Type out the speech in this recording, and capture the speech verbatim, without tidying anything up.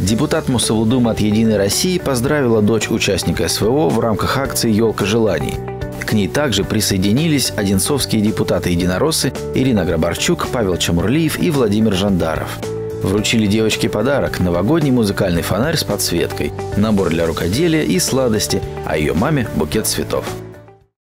Депутат Мособлдумы от «Единой России» поздравила дочь участника СВО в рамках акции «Елка желаний». К ней также присоединились одинцовские депутаты-единороссы Ирина Грабарчук, Павел Чамурлиев и Владимир Жандаров. Вручили девочке подарок – новогодний музыкальный фонарь с подсветкой, набор для рукоделия и сладости, а ее маме – букет цветов.